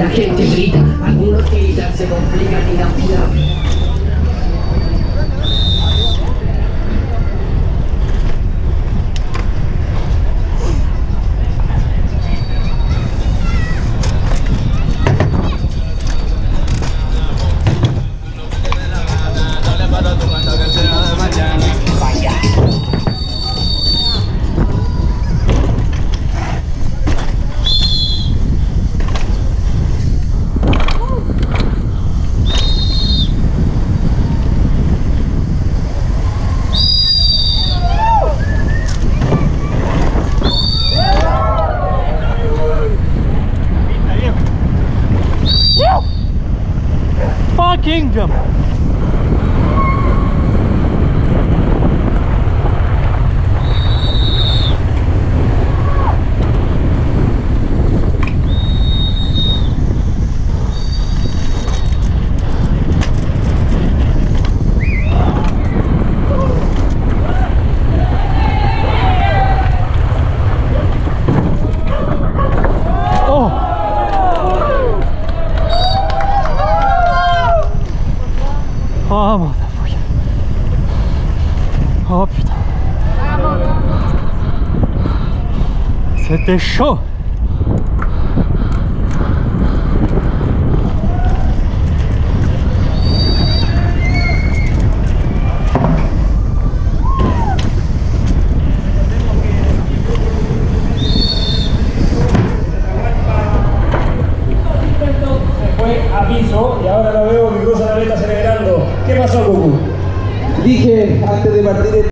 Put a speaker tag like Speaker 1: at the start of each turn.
Speaker 1: la gente grita, algunos tiran, se complican y dan vida.
Speaker 2: Fucking jump. Oh motherfucker. Oh putain. C'était chaud.
Speaker 3: Aviso, y ahora lo veo que cruza la meta celebrando. ¿Qué pasó, Cucu?
Speaker 4: Dije antes de partir